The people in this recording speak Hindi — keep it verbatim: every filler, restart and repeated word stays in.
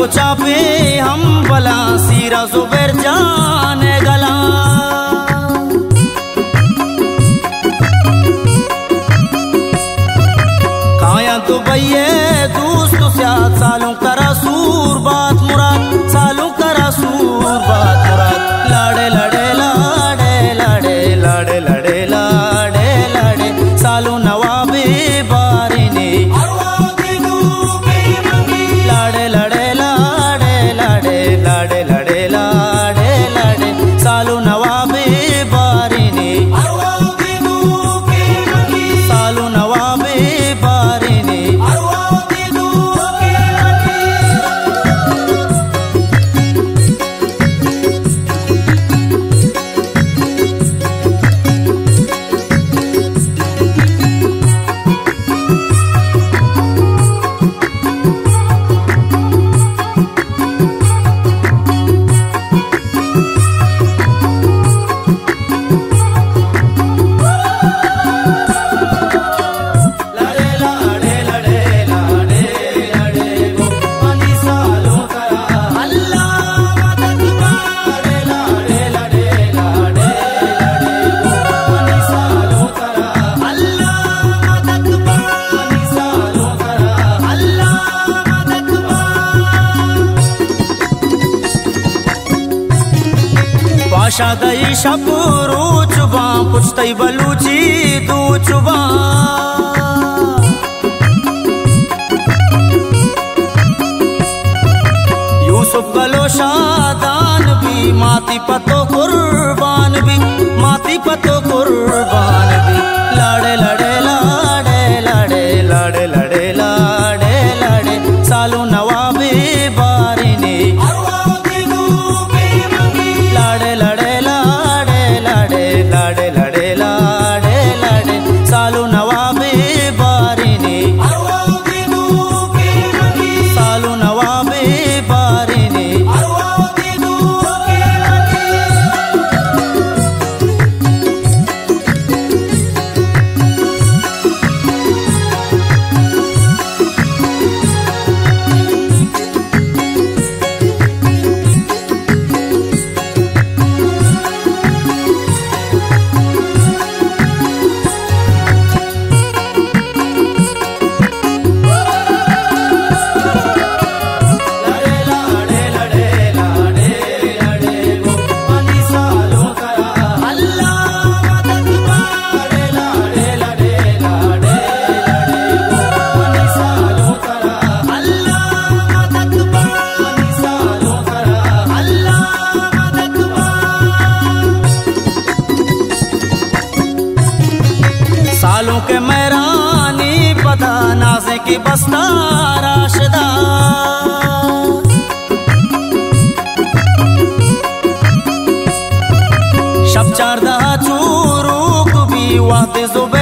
चापे हम बला सीरा जुबैर जाने गला काया तो भैये दोस्त स्याद सालों करा सूर बात मुराद सालों करा सूर बात मुराद लाड़े लड़े लाड़े लाड़े लाड़े लड़े लाड़े लाड़े सालों नवाबे बारिने लाड़े लड़े लाड़े लाड़े लाड़े लड़े लाड़े लाड़े सालों नवाबे बारिने सालों नवाबे बारिने शादई शपुरू चुबा पुछतई बलूची दू चुबा यूसुफ गलो शादान भी माती पतो कुर्बान भी माती पतो कुर्बान भी लाड़े लड़े लाड़े लाड़े लाड़े लड़े लाड़े लाड़े सालों नवाबे बारिने लाड़े लड़े लाड़े लाड़े लाड़े लड़े लाड़े लाड़े सालों नवाबे बारिने सालों नवाबे बारिने सालों के मैरानी पता नाज़े की बस्ता राशिदा शब चार दहा चूरू भी वाते जुबैर